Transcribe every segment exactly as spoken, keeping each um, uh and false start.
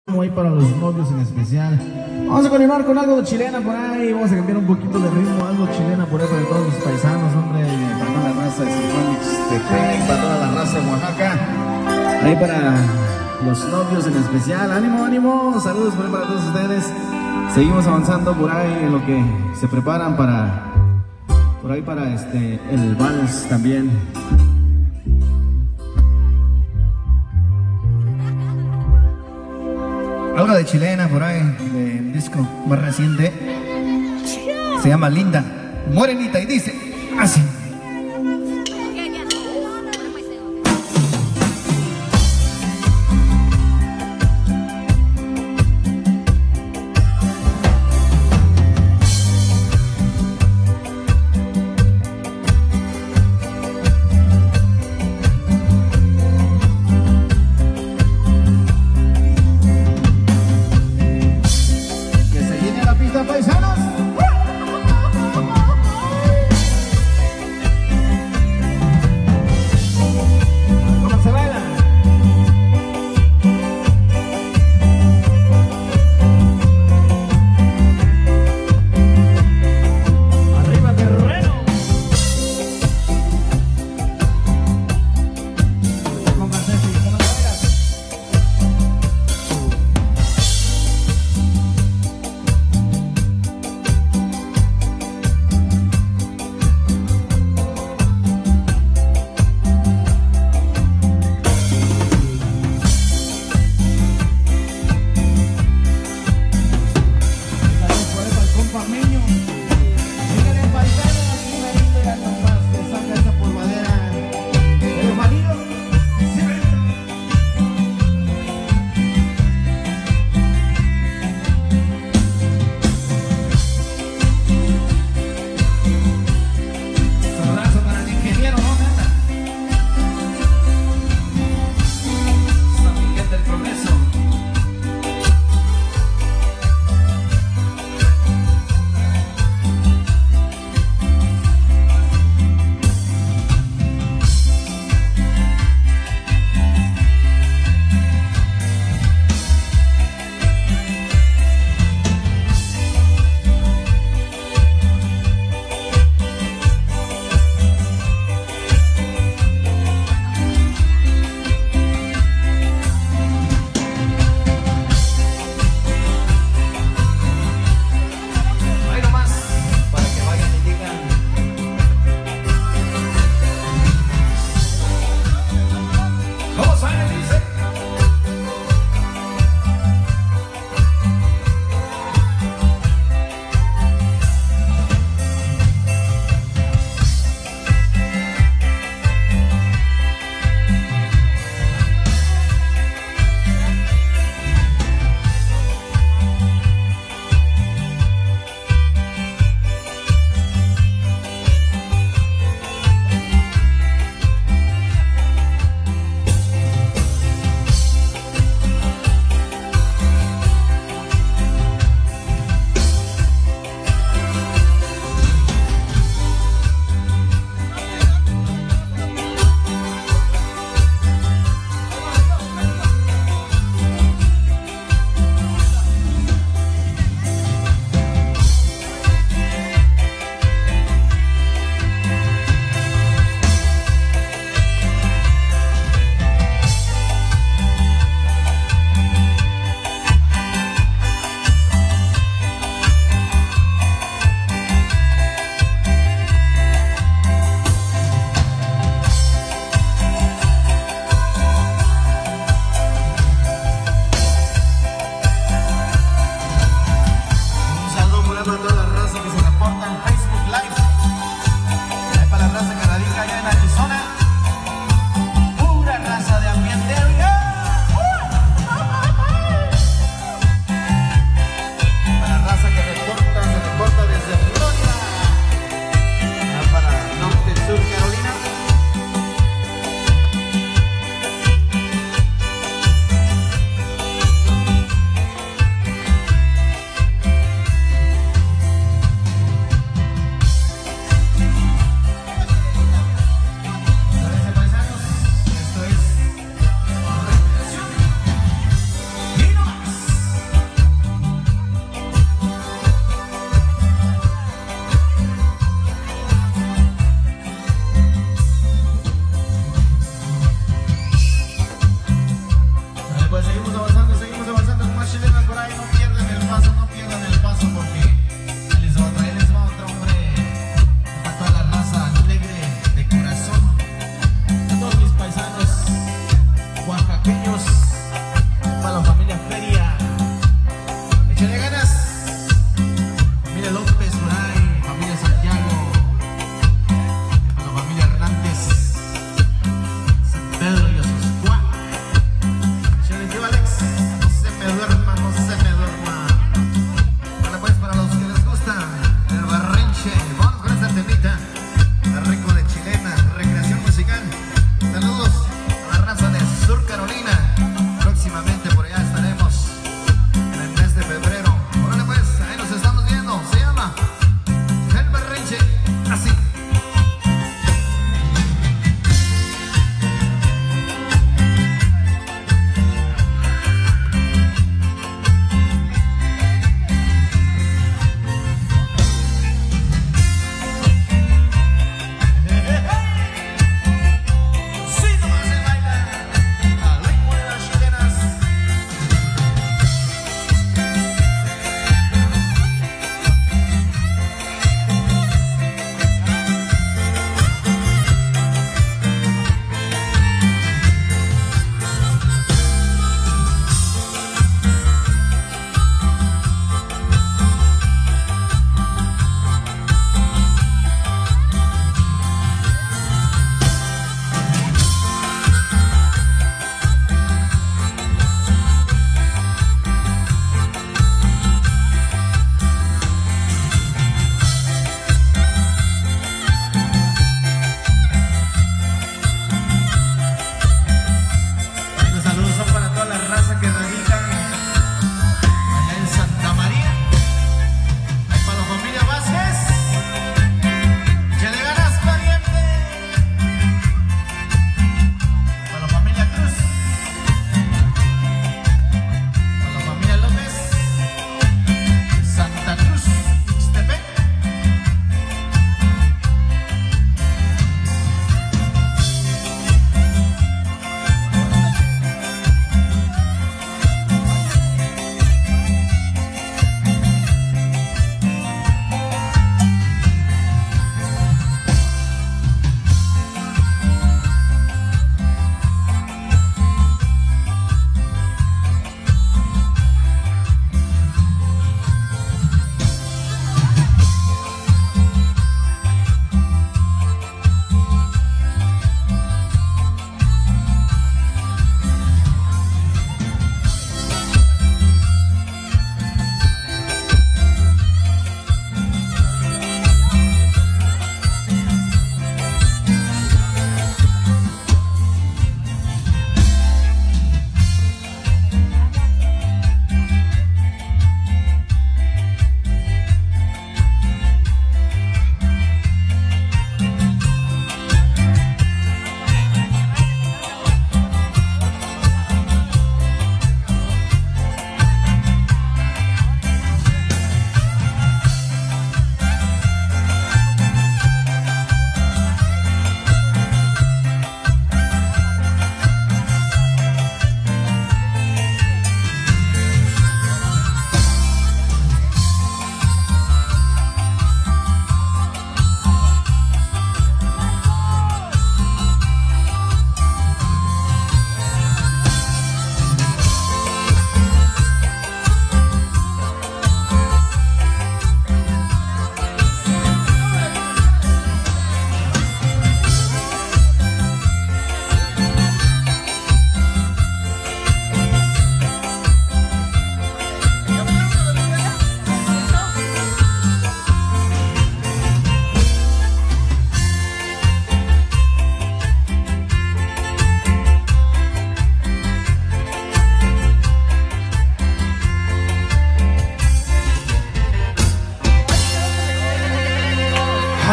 Ahí para los novios en especial. Vamos a continuar con algo de chilena por ahí. Vamos a cambiar un poquito de ritmo, algo chilena por ahí para todos los paisanos, hombre, para toda la raza de San Juan Ixtepec, para toda la raza de Oaxaca. Ahí para los novios en especial. Ánimo, ánimo. Saludos por ahí para todos ustedes. Seguimos avanzando por ahí en lo que se preparan para por ahí para este el vals también. Algo de chilena por ahí, del disco más reciente. Se llama Linda, Morenita, y dice así. Paisanos,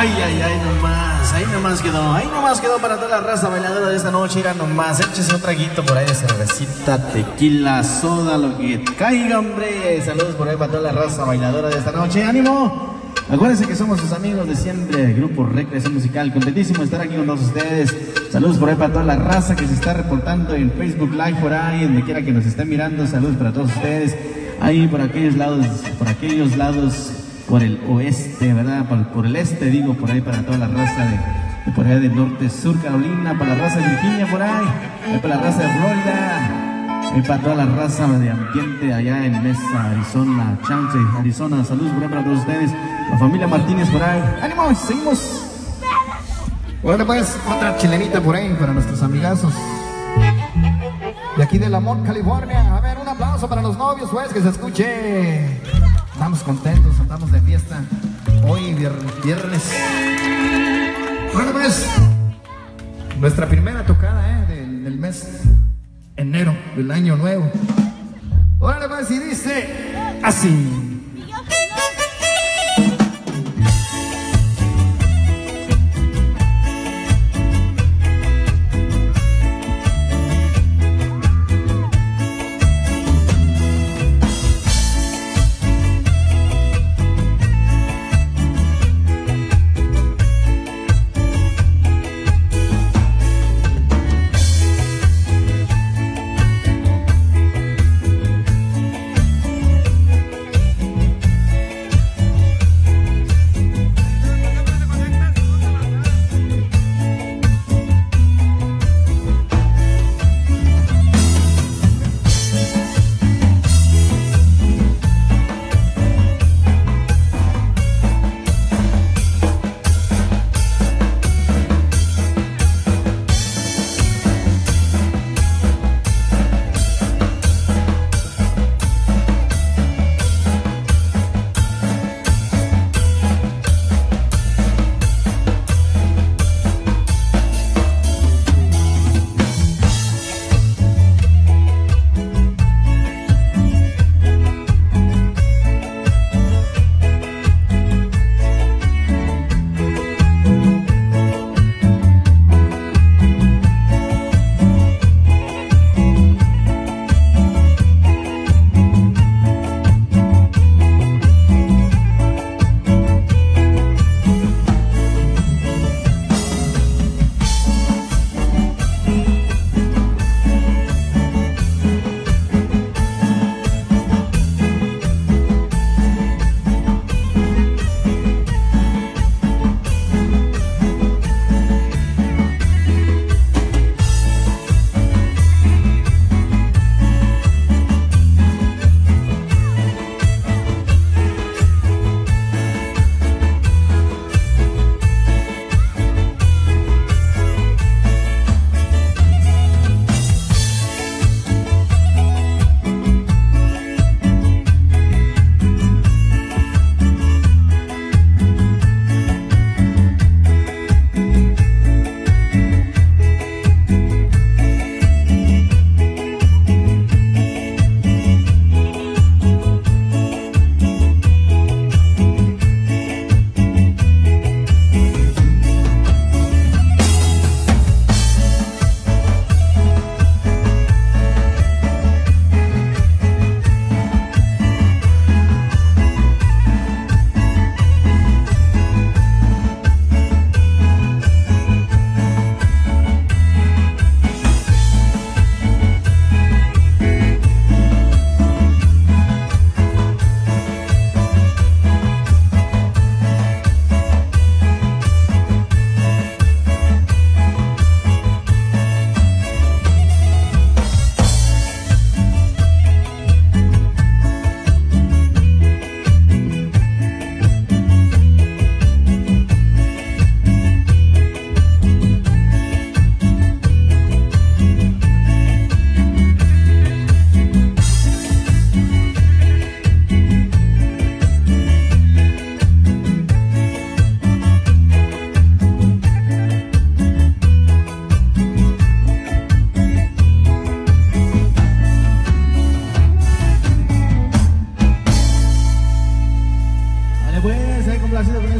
Ay, ay, ay, nomás, ahí nomás quedó, ahí nomás quedó para toda la raza bailadora de esta noche. Irá nomás, échese un traguito por ahí de cervecita, tequila, soda, lo que caiga, hombre. Saludos por ahí para toda la raza bailadora de esta noche, ánimo. Acuérdense que somos sus amigos de siempre, Grupo Recreación Musical, contentísimo de estar aquí con todos ustedes. Saludos por ahí para toda la raza que se está reportando en Facebook Live por ahí, donde quiera que nos estén mirando. Saludos para todos ustedes, ahí por aquellos lados, por aquellos lados, por el oeste, ¿verdad? Por, por el este, digo, por ahí para toda la raza de, de por ahí del norte, sur Carolina, para la raza de Virginia por ahí, ahí para la raza de Florida, ahí para toda la raza de ambiente allá en Mesa, Arizona, Chance, Arizona. Saludos por ahí para todos ustedes, la familia Martínez por ahí. ¡Ánimo! ¡Seguimos! Bueno, pues, otra chilenita por ahí para nuestros amigazos de aquí de Lamont, California. A ver, un aplauso para los novios, pues, que se escuche. Estamos contentos, andamos de fiesta hoy, viernes. Bueno, pues, nuestra primera tocada, ¿eh? Del, del mes enero, del año nuevo. Órale, pues, y dice así.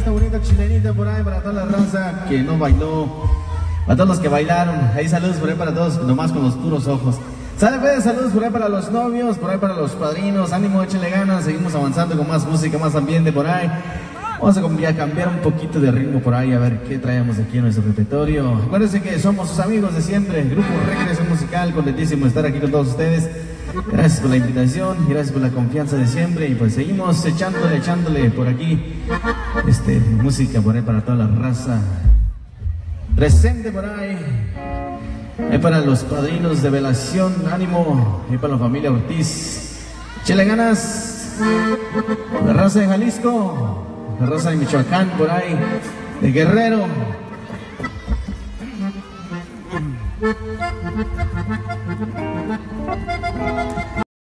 esta bonita chilenita por ahí para toda la raza que no bailó, para todos los que bailaron. Ahí saludos por ahí para todos, nomás con los puros ojos. Sale pues, saludos por ahí para los novios, por ahí para los padrinos. Ánimo, échenle ganas, seguimos avanzando con más música, más ambiente por ahí. Vamos a cambiar un poquito de ritmo por ahí, a ver qué traemos aquí en nuestro repertorio. Acuérdense que somos sus amigos de siempre, Grupo Recreación Musical, contentísimo de estar aquí con todos ustedes. Gracias por la invitación, gracias por la confianza de siempre. Y pues seguimos echándole, echándole por aquí este, música por ahí para toda la raza presente por ahí. Ahí para los padrinos de velación, ánimo. Ahí para la familia Ortiz, échale ganas. La raza de Jalisco, la raza de Michoacán por ahí, de Guerrero.